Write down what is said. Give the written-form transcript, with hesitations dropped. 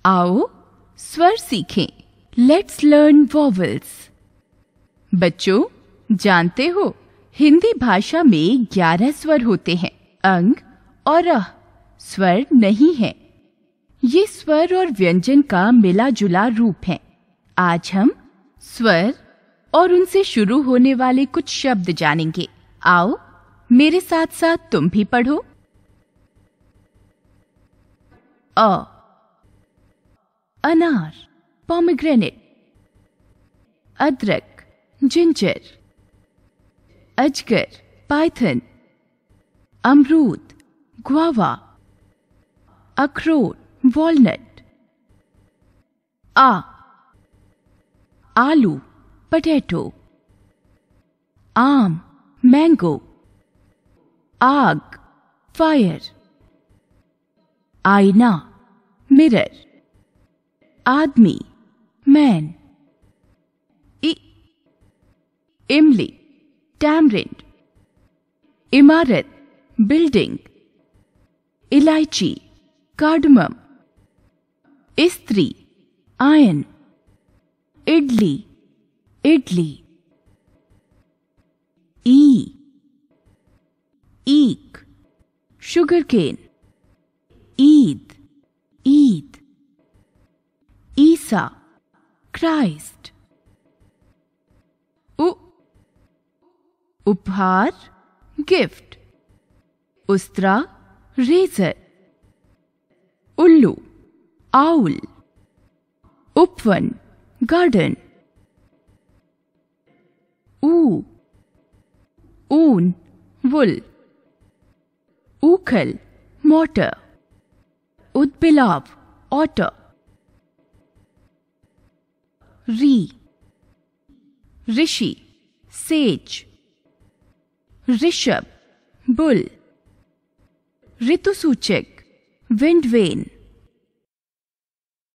आओ स्वर सीखें। Let's learn vowels. बच्चों, जानते हो हिंदी भाषा में 11 स्वर होते हैं। अंग और अह स्वर नहीं है। ये स्वर और व्यंजन का मिला जुला रूप है। आज हम स्वर और उनसे शुरू होने वाले कुछ शब्द जानेंगे। आओ मेरे साथ साथ तुम भी पढ़ो। अ, अनार, पोमेग्रेनेट। अदरक, जिंजर। अजगर, पाइथन। अमरूद, ग्वावा। अखरोट, वॉलनट। आलू, पोटैटो। आम, मैंगो। आग, फायर। आईना, मिरर। आदमी, मैन। इमली, टैमरिंड। इमारत, बिल्डिंग। इलायची, कार्डमम। इस्त्री, आयन। इडली, इडली। ईक, sugar cane. Eid, Eid. Isa, Christ. उपहार, गिफ्ट। उस्तरा, रेजर। उल्लू, आउल। उपवन, गार्डन। ऊन, वुल। ऊखल, मोटर। उदबिलाव, ऑटर। ऋषि, सेज। ऋषभ, बुल। ऋतुसूचक, विंड वेन।